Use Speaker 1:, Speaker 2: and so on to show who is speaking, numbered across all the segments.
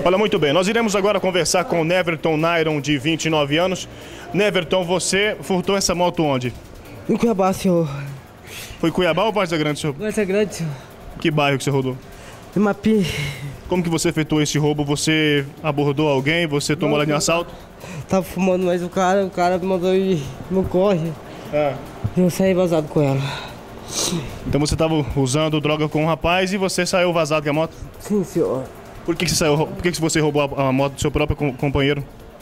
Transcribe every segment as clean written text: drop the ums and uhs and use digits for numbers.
Speaker 1: Olha, muito bem, nós iremos agora conversar com o Neverton Nairon, de 29 anos. Neverton, você furtou essa moto onde?
Speaker 2: Em Cuiabá, senhor.
Speaker 1: Foi Cuiabá ou Várzea Grande, senhor?
Speaker 2: Várzea Grande, senhor.
Speaker 1: Que bairro que você rodou?
Speaker 2: Em Mapi.
Speaker 1: Como que você efetuou esse roubo? Você abordou alguém? Você tomou lá de assalto?
Speaker 2: Tava fumando, mas o cara me mandou ir no corre. E eu saí vazado com ela.
Speaker 1: Então você estava usando droga com um rapaz e você saiu vazado com a moto?
Speaker 2: Sim, senhor.
Speaker 1: Por que você saiu? Por que você roubou a moto do seu próprio companheiro?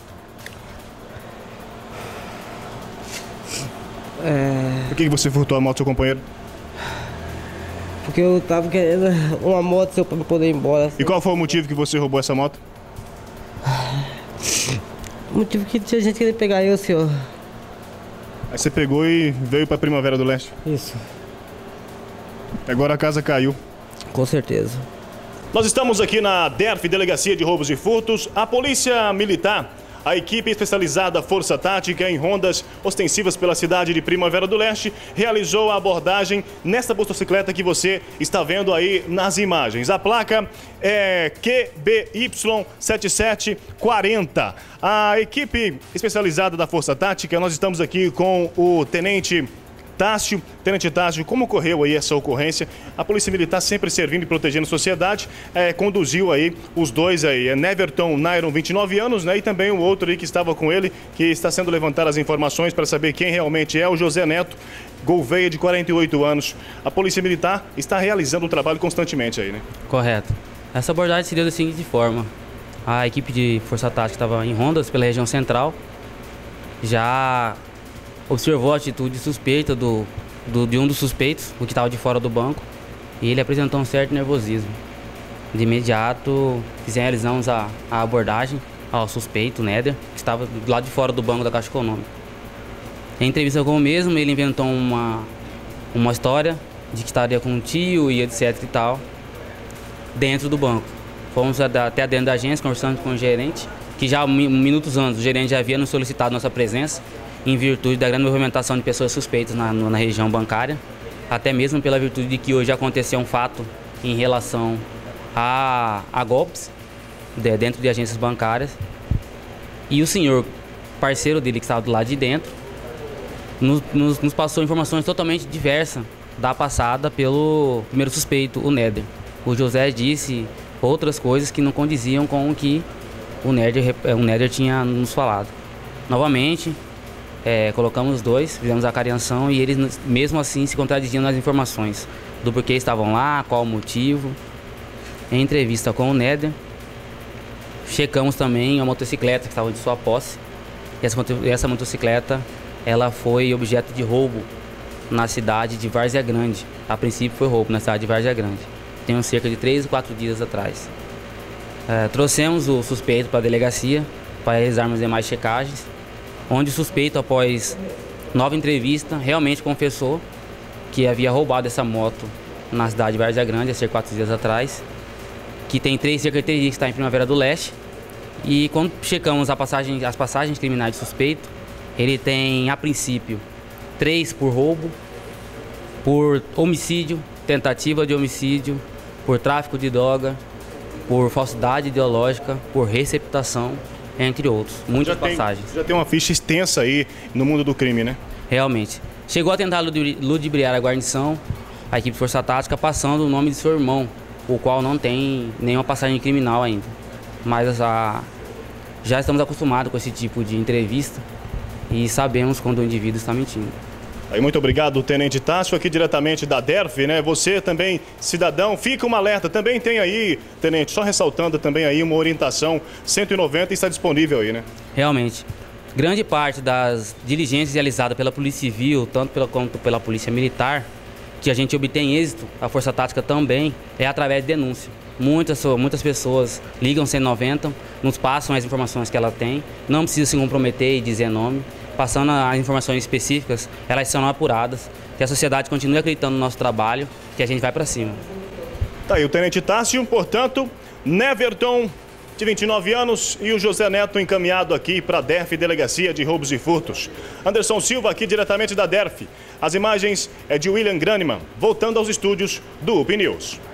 Speaker 1: Por que você furtou a moto do seu companheiro?
Speaker 2: Porque eu tava querendo uma moto seu pra poder ir embora.
Speaker 1: E qual foi o motivo que você roubou essa moto?
Speaker 2: O motivo que tinha gente querendo pegar eu, senhor.
Speaker 1: Aí você pegou e veio pra Primavera do Leste?
Speaker 2: Isso.
Speaker 1: Agora a casa caiu.
Speaker 2: Com certeza.
Speaker 1: Nós estamos aqui na DERF, Delegacia de Roubos e Furtos. A Polícia Militar, a equipe especializada Força Tática em rondas ostensivas pela cidade de Primavera do Leste, realizou a abordagem nesta motocicleta que você está vendo aí nas imagens. A placa é QBY7740. A equipe especializada da Força Tática, nós estamos aqui com o Tenente Tássio. Tenente Tássio, como ocorreu aí essa ocorrência? A Polícia Militar sempre servindo e protegendo a sociedade, conduziu aí os dois aí, Neverton Nairon, 29 anos, né? E também o outro aí que estava com ele, que está sendo levantadas as informações para saber quem realmente é, o José Neto Gouveia, de 48 anos. A Polícia Militar está realizando um trabalho constantemente aí, né?
Speaker 3: Correto. Essa abordagem se deu da seguinte forma: a equipe de Força Tática estava em rondas pela região central, já observou a atitude suspeita de um dos suspeitos, o que estava de fora do banco, e ele apresentou um certo nervosismo. De imediato, realizamos a abordagem ao suspeito, Néder, que estava do lado de fora do banco da Caixa Econômica. Em entrevista com o mesmo, ele inventou uma história de que estaria com um tio e etc e tal, dentro do banco. Fomos até dentro da agência, conversando com o gerente, que já minutos antes o gerente já havia nos solicitado nossa presença, em virtude da grande movimentação de pessoas suspeitas na região bancária, até mesmo pela virtude de que hoje aconteceu um fato em relação a golpes dentro de agências bancárias. E o senhor, parceiro dele que estava do lado de dentro, nos passou informações totalmente diversas da passada pelo primeiro suspeito, o Néder. O José disse outras coisas que não condiziam com o que o Néder tinha nos falado. Novamente, colocamos os dois, fizemos a cariação e eles mesmo assim se contradiziam nas informações do porquê estavam lá, qual o motivo. Em entrevista com o Néder, checamos também a motocicleta que estava de sua posse. Essa motocicleta ela foi objeto de roubo na cidade de Várzea Grande. A princípio foi roubo na cidade de Várzea Grande. Tem cerca de 3 ou 4 dias atrás. Trouxemos o suspeito para a delegacia para realizarmos demais checagens, onde o suspeito, após nova entrevista, realmente confessou que havia roubado essa moto na cidade de Várzea Grande há cerca de 4 dias atrás, que tem cerca de 3 dias que está em Primavera do Leste. E quando checamos as passagens criminais de suspeito, ele tem, a princípio, 3 por roubo, por homicídio, tentativa de homicídio, por tráfico de droga, por falsidade ideológica, por receptação, entre outros, muitas passagens.
Speaker 1: Já tem uma ficha extensa aí no mundo do crime, né?
Speaker 3: Realmente. Chegou a tentar ludibriar a guarnição, a equipe de Força Tática, passando o nome de seu irmão, o qual não tem nenhuma passagem criminal ainda. Mas já estamos acostumados com esse tipo de entrevista e sabemos quando o indivíduo está mentindo.
Speaker 1: Aí, muito obrigado, Tenente Tássio, aqui diretamente da DERF, né? Você também, cidadão, fica um alerta. Também tem aí, Tenente, só ressaltando também aí uma orientação 190 está disponível aí, né?
Speaker 3: Realmente. Grande parte das diligências realizadas pela Polícia Civil, tanto quanto pela Polícia Militar, que a gente obtém êxito, a Força Tática também, é através de denúncia. Muitas pessoas ligam 190, nos passam as informações que ela tem, não precisa se comprometer e dizer nome. Passando as informações específicas, elas são apuradas, que a sociedade continue acreditando no nosso trabalho, que a gente vai para cima.
Speaker 1: Tá aí o Tenente Tássio, portanto, Neverton, de 29 anos, e o José Neto encaminhado aqui para a DERF, Delegacia de Roubos e Furtos. Anderson Silva, aqui diretamente da DERF. As imagens é de William Graneman, voltando aos estúdios do UP News.